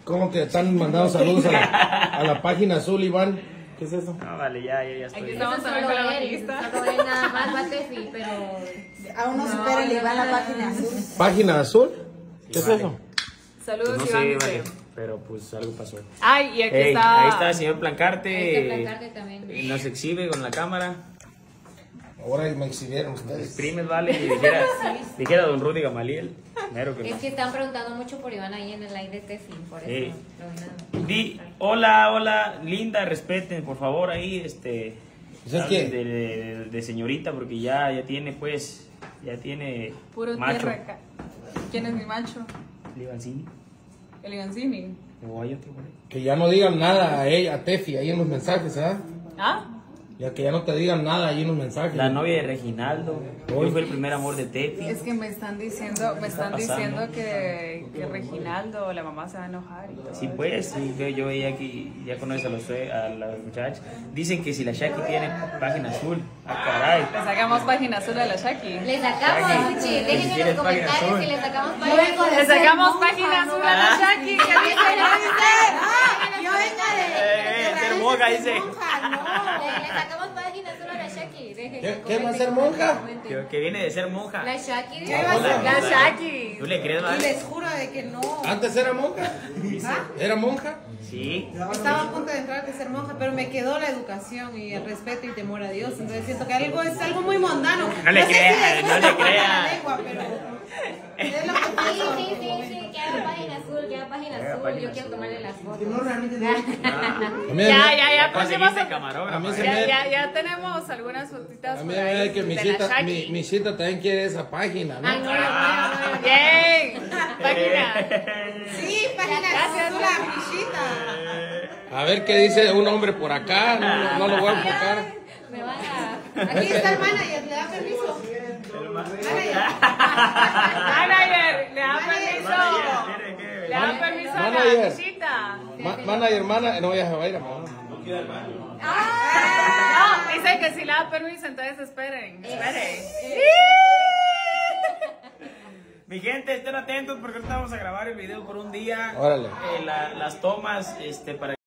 ¿Cómo que están mandando saludos a la página azul, Iván? ¿Qué es eso? No, vale, ya estoy. Aquí estamos también con la maquillista. Solo él nada más va Tefi, pero... Aún no supera el Iván la página azul. ¿Página azul? ¿Qué es vale. eso? Saludos, No Iván. sé, Dice. vale, pero pues algo pasó. Ay, y aquí Ey, está. ahí está el señor Plancarte. Este Plancarte también. Nos exhibe con la cámara. Ahora me exhibieron ustedes. Exprimes, vale, y dijera don Rudy Gamaliel. Mero que Es no. que están preguntando mucho por Iván ahí en el live de Tefi, por Sí. eso. Di, hola, linda, respeten, por favor, ahí, ¿Pues es hablen qué? de señorita, porque ya tiene, Puro macho. tierra acá. ¿Quién es mi macho? El Ivancini. El Ivancini. O hay otro por ahí. Que ya no digan nada a ella, a Tefi, ahí en los mensajes, ¿ah? ¿Ah? Ya que ya no te digan nada ahí en los mensajes. La novia de Reginaldo. Hoy fue el primer amor de Tefi. Es que me están diciendo que Reginaldo, la mamá se va a enojar y todo. Sí, pues, sí, yo veía aquí, ya conoces a las muchachas. Dicen que si la Shaki tiene página azul, ah, caray. Le sacamos página azul a la Shaki. Le sacamos, Uchi, dejen en ¿Quieres los página comentarios azul? si le sacamos página. Le sacamos página azul a la Shaki. ¿Qué dice? Yo vengo ser monja, dice. Le sacamos página solo a la Shaki. ¿Qué va a ser monja? Que viene de ser monja. La Shaki. Hola, La Shaki. ¿Tú le crees, Y vale? les juro de que no. ¿Antes era monja? ¿Era monja? Sí. Estaba a punto de entrar a ser monja, pero me quedó la educación y el respeto y temor a Dios. Entonces siento que es algo muy mundano. No le sé si creas, les no le gusta por creas. la lengua, pero es lo que Sí, pienso. que haga página azul, que haga página azul. Yo quiero tomarle las fotos. A mí, Ya, Conseguiste A camarógrafo. mí se me- Ya tenemos algunas fotitas a mí por me ahí ve que mi de la cita, Shaki. mi cita también quiere esa página, ¿no? Ay, no. Bien, página. Sí, página azul, la fichita. A ver qué dice un hombre por acá, no lo voy a enfocar. Me van a... Aquí está el manager, ¿le da permiso? Manager, le da permiso. Le da permiso a la Manager. visita. Manager, no, ya se va a ir a No, dice que si le da permiso, entonces esperen. Mi gente, estén atentos porque ahorita vamos a grabar el video por un día. Órale. Las tomas, para